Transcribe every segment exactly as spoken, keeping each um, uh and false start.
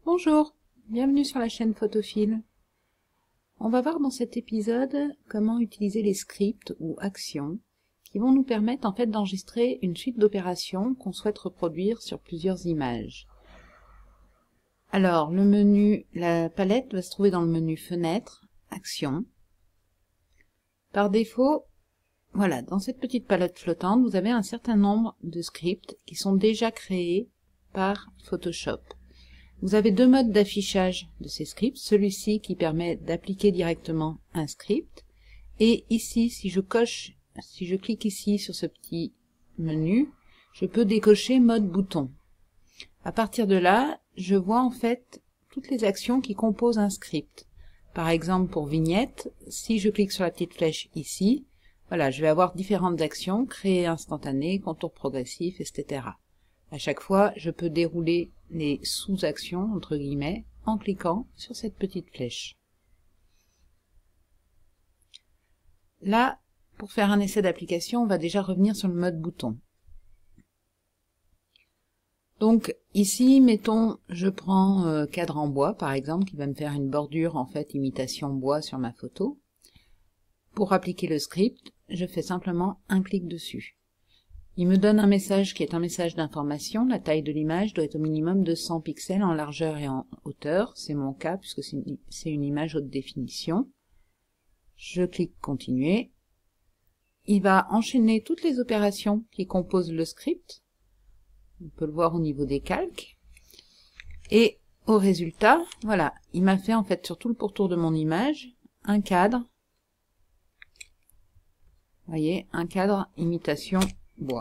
Bonjour, bienvenue sur la chaîne Photophile. On va voir dans cet épisode comment utiliser les scripts ou actions qui vont nous permettre en fait d'enregistrer une suite d'opérations qu'on souhaite reproduire sur plusieurs images. Alors le menu, la palette va se trouver dans le menu Fenêtre, Actions. Par défaut, voilà, dans cette petite palette flottante, vous avez un certain nombre de scripts qui sont déjà créés par Photoshop. Vous avez deux modes d'affichage de ces scripts, celui-ci qui permet d'appliquer directement un script, et ici, si je coche, si je clique ici sur ce petit menu, je peux décocher mode bouton. À partir de là, je vois en fait toutes les actions qui composent un script. Par exemple, pour vignette, si je clique sur la petite flèche ici, voilà, je vais avoir différentes actions, créer instantané, contour progressif, et cetera. À chaque fois, je peux dérouler les sous-actions, entre guillemets, en cliquant sur cette petite flèche. Là, pour faire un essai d'application, on va déjà revenir sur le mode bouton. Donc ici, mettons, je prends euh, cadre en bois, par exemple, qui va me faire une bordure, en fait, imitation bois sur ma photo. Pour appliquer le script, je fais simplement un clic dessus. Il me donne un message qui est un message d'information. La taille de l'image doit être au minimum de cent pixels en largeur et en hauteur. C'est mon cas puisque c'est une image haute définition. Je clique continuer. Il va enchaîner toutes les opérations qui composent le script. On peut le voir au niveau des calques. Et au résultat, voilà, il m'a fait en fait sur tout le pourtour de mon image un cadre. Vous voyez, un cadre imitation bois.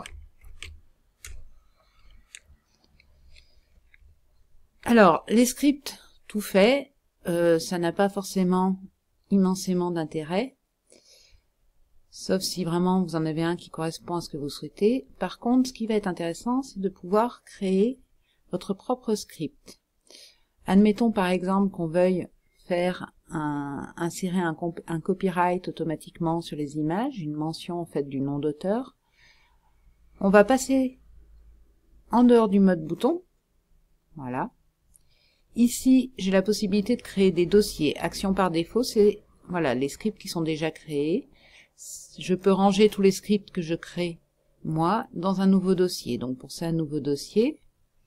Alors, les scripts tout faits, euh, ça n'a pas forcément immensément d'intérêt, sauf si vraiment vous en avez un qui correspond à ce que vous souhaitez. Par contre, ce qui va être intéressant, c'est de pouvoir créer votre propre script. Admettons par exemple qu'on veuille faire un, insérer un, un copyright automatiquement sur les images, une mention en fait du nom d'auteur. On va passer en dehors du mode bouton. Voilà. Ici, j'ai la possibilité de créer des dossiers. Action par défaut, c'est voilà les scripts qui sont déjà créés. Je peux ranger tous les scripts que je crée, moi, dans un nouveau dossier. Donc pour ça, un nouveau dossier,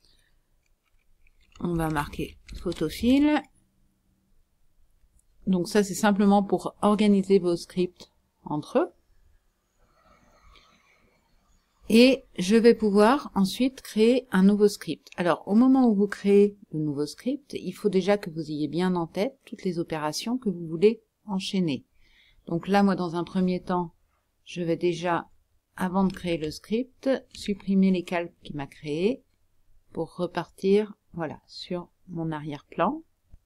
on va marquer Photophile. Donc ça, c'est simplement pour organiser vos scripts entre eux. Et je vais pouvoir ensuite créer un nouveau script. Alors, au moment où vous créez le nouveau script, il faut déjà que vous ayez bien en tête toutes les opérations que vous voulez enchaîner. Donc là, moi, dans un premier temps, je vais déjà, avant de créer le script, supprimer les calques qu'il m'a créés pour repartir, voilà, sur mon arrière-plan.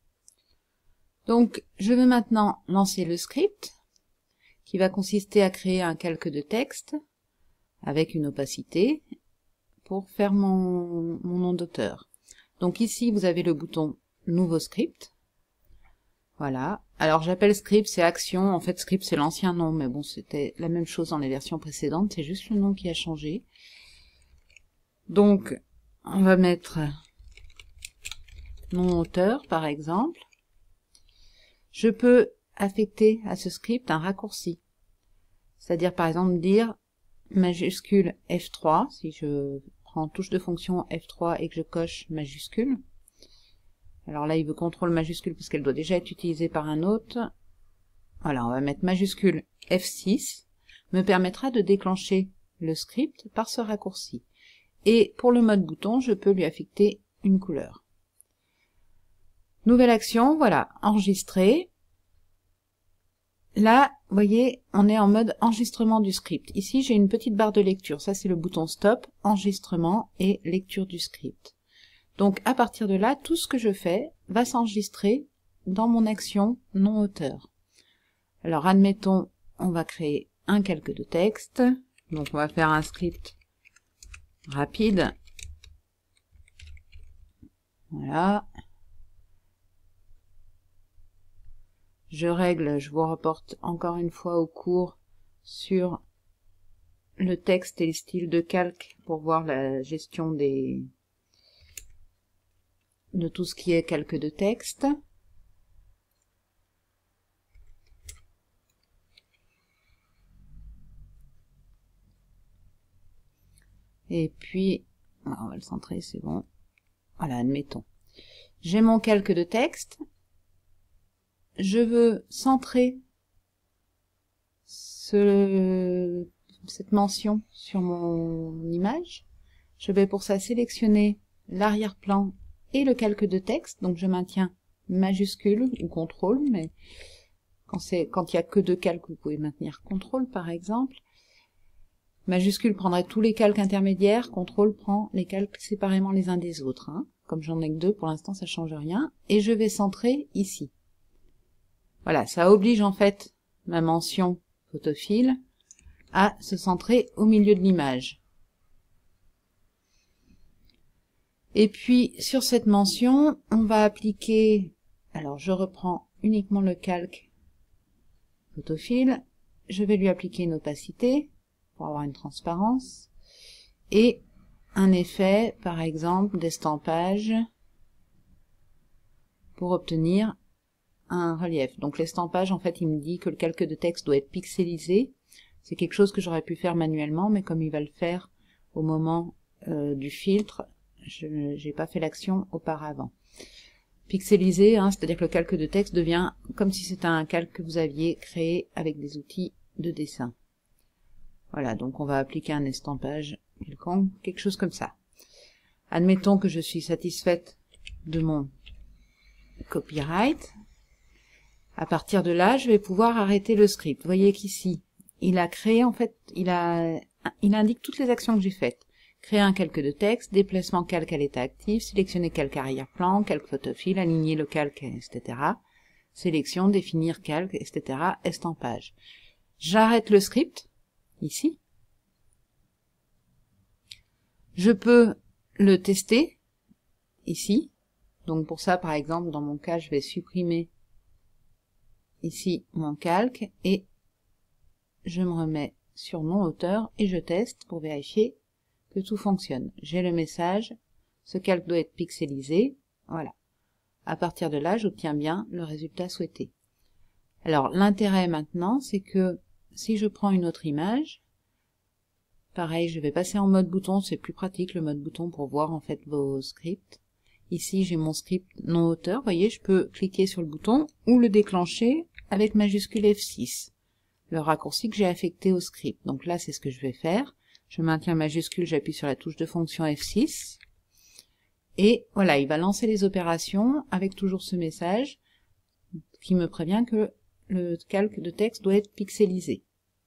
Donc, je vais maintenant lancer le script qui va consister à créer un calque de texte avec une opacité pour faire mon, mon nom d'auteur. Donc ici, vous avez le bouton Nouveau script. Voilà. Alors j'appelle script, c'est action. En fait, script, c'est l'ancien nom, mais bon, c'était la même chose dans les versions précédentes. C'est juste le nom qui a changé. Donc, on va mettre nom auteur, par exemple. Je peux affecter à ce script un raccourci. C'est-à-dire, par exemple, dire majuscule F trois, si je prends touche de fonction F trois et que je coche majuscule. Alors là, il veut contrôle majuscule parce qu'elle doit déjà être utilisée par un autre. Voilà, on va mettre majuscule F six, me permettra de déclencher le script par ce raccourci. Et pour le mode bouton, je peux lui affecter une couleur. Nouvelle action, voilà, enregistrer. Là, vous voyez, on est en mode enregistrement du script. Ici, j'ai une petite barre de lecture. Ça, c'est le bouton stop, enregistrement et lecture du script. Donc, à partir de là, tout ce que je fais va s'enregistrer dans mon action non auteur. Alors, admettons, on va créer un calque de texte. Donc, on va faire un script rapide. Voilà. Je règle, je vous reporte encore une fois au cours sur le texte et les styles de calque pour voir la gestion des, de tout ce qui est calque de texte. Et puis, on va le centrer, c'est bon. Voilà, admettons. J'ai mon calque de texte. Je veux centrer ce, cette mention sur mon image. Je vais pour ça sélectionner l'arrière-plan et le calque de texte. Donc je maintiens majuscule ou contrôle, mais quand c'est quand il n'y a que deux calques, vous pouvez maintenir contrôle par exemple. Majuscule prendrait tous les calques intermédiaires, contrôle prend les calques séparément les uns des autres. Hein. Comme j'en ai que deux, pour l'instant ça change rien. Et je vais centrer ici. Voilà, ça oblige en fait ma mention photophile à se centrer au milieu de l'image. Et puis sur cette mention, on va appliquer, alors je reprends uniquement le calque photophile, je vais lui appliquer une opacité pour avoir une transparence et un effet par exemple d'estampage pour obtenir un relief. Donc l'estampage en fait il me dit que le calque de texte doit être pixelisé. C'est quelque chose que j'aurais pu faire manuellement, mais comme il va le faire au moment euh, du filtre, je n'ai pas fait l'action auparavant. Pixelisé, hein, c'est-à-dire que le calque de texte devient comme si c'était un calque que vous aviez créé avec des outils de dessin. Voilà, donc on va appliquer un estampage quelconque, quelque chose comme ça. Admettons que je suis satisfaite de mon copyright. À partir de là, je vais pouvoir arrêter le script. Vous voyez qu'ici, il a créé, en fait, il a, il indique toutes les actions que j'ai faites. Créer un calque de texte, déplacement calque à l'état actif, sélectionner calque arrière-plan, calque photophile, aligner le calque, et cetera. Sélection, définir calque, et cetera. Estampage. J'arrête le script, ici. Je peux le tester, ici. Donc pour ça, par exemple, dans mon cas, je vais supprimer ici mon calque et je me remets sur mon auteur et je teste pour vérifier que tout fonctionne. J'ai le message, ce calque doit être pixelisé, voilà. À partir de là, j'obtiens bien le résultat souhaité. Alors l'intérêt maintenant, c'est que si je prends une autre image, pareil, je vais passer en mode bouton, c'est plus pratique le mode bouton pour voir en fait vos scripts. Ici, j'ai mon script non auteur, vous voyez, je peux cliquer sur le bouton ou le déclencher avec majuscule F six, le raccourci que j'ai affecté au script. Donc là, c'est ce que je vais faire. Je maintiens majuscule, j'appuie sur la touche de fonction F six. Et voilà, il va lancer les opérations avec toujours ce message qui me prévient que le calque de texte doit être pixelisé.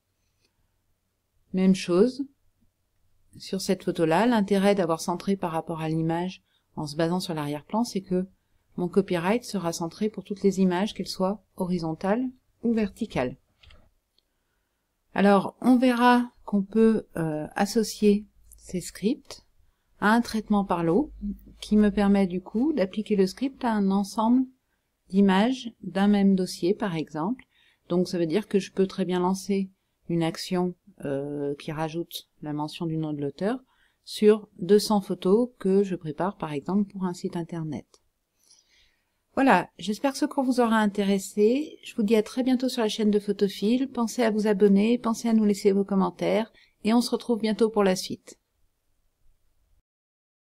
Même chose sur cette photo-là. L'intérêt d'avoir centré par rapport à l'image en se basant sur l'arrière-plan, c'est que mon copyright sera centré pour toutes les images, qu'elles soient horizontales ou verticales. Alors, on verra qu'on peut euh, associer ces scripts à un traitement par l'eau qui me permet du coup d'appliquer le script à un ensemble d'images d'un même dossier, par exemple. Donc, ça veut dire que je peux très bien lancer une action euh, qui rajoute la mention du nom de l'auteur sur deux cents photos que je prépare par exemple pour un site internet. Voilà, j'espère que ce cours vous aura intéressé. Je vous dis à très bientôt sur la chaîne de Photophile. Pensez à vous abonner, pensez à nous laisser vos commentaires et on se retrouve bientôt pour la suite.